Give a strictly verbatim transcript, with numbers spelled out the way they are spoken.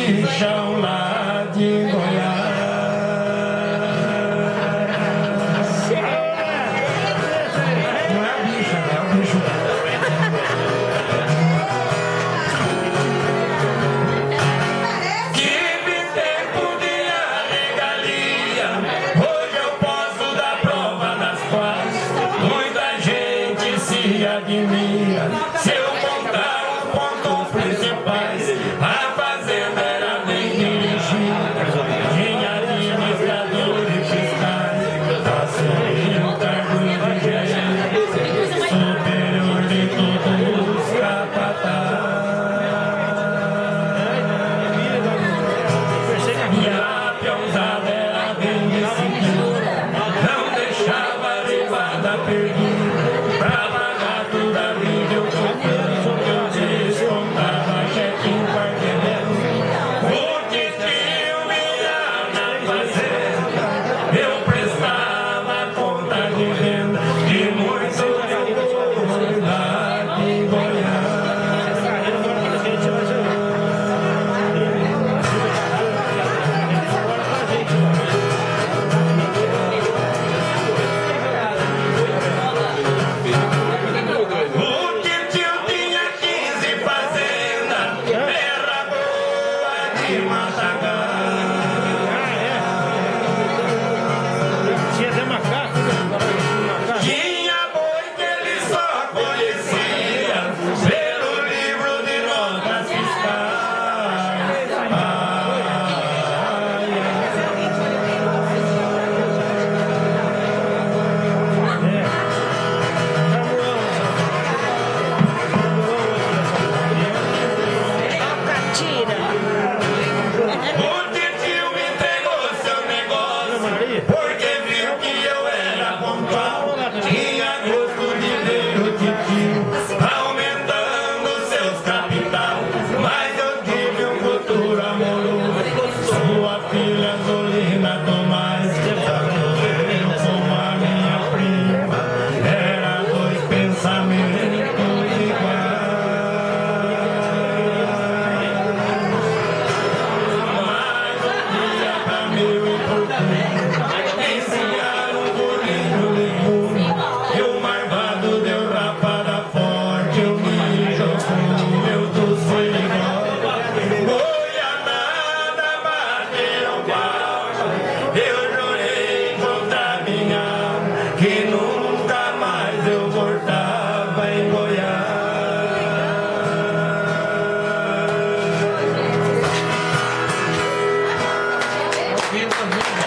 bichão lá de Goiás. Não é a bicha, é o bicho. Tive tempo de regalia, hoje eu posso dar prova das quais muita gente se admira. Se eu contar os pontos principais, a fazenda era bem dirigida, tinha administradores fiscais, assumiu o cargo de gerente, superior de todos os capatazes. E a peãozada era bem decidida, não deixava levada perdida, pra pagar toda a vida eu comprando, eu descontava cheque em quarteirão. O que tinha minha na fazenda, eu prestava conta de venda de muitos amores lá de Goiás. O tio tinha quinze fazendas, terra boa de matagal. Tinha até macaco, macaco. Tinha boi que ele só conhecia pelo livro de notas fiscais. Ai, o tio me entregou seu negócio porque viu que eu era pontual. Tinha gosto de ver o tio aumentando seus capital, mas eu tive um futuro amoroso, sua filha Zolina Tomás. Eu com a minha prima, era dois pensamentos iguais. Mas um dia pra meu infortúnio, ensinaram um bolinho legume, e o marvado deu rapada forte, eu me jogou, eu tô sem igual. Goianada bateram palma, eu jurei contra minha alma que nunca mais eu voltava em Goiás. Viva, viva.